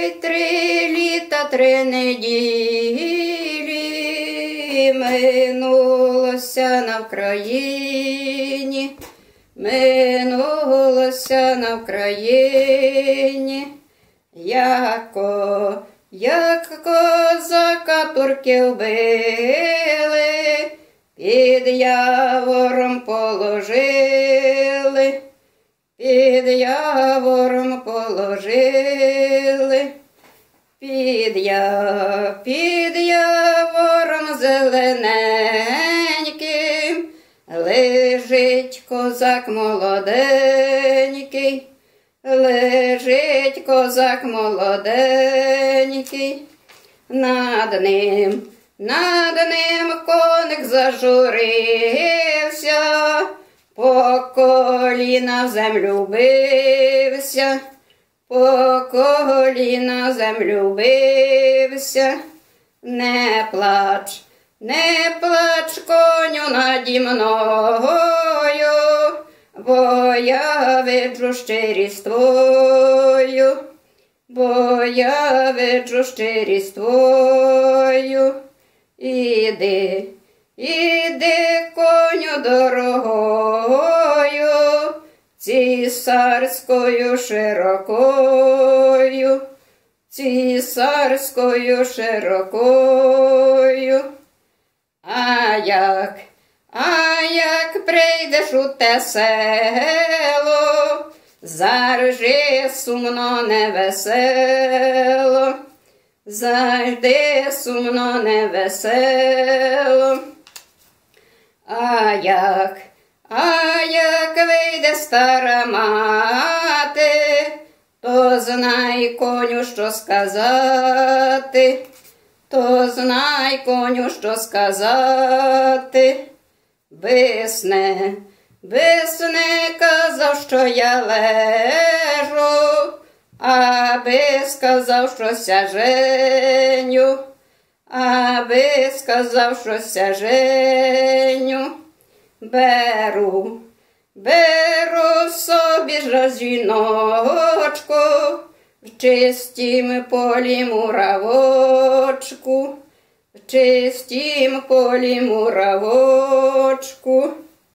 Ой, 3 літа, 3 неділі минулося на Вкраїні, минулося на Вкраїні, як козака турки вбили, під явором положили, під явором положили, під явором зелененьким лежить козак молоденький, лежить козак молоденький, над ним коник зажурився, по коліна в землю бився, по коліна в землю бився. Не плач, не плач, коню наді мною, бо я виджу щирість твою, бо я виджу щирість твою. Іди, іди, коню дорогою, цісарською широкою, цісарською широкою. А як прийдеш у те село, завжди сумно невесело, завжди сумно невесело. А як вийде стара мати, то знай, коню, що сказати, то знай, коню, що сказати. Бисне казав, що я лежу, аби сказав, що ся женю, аби сказав, що ся женю. Беру собі ж жіночку, в чистім полі муравочку, в чистім полі муравочку.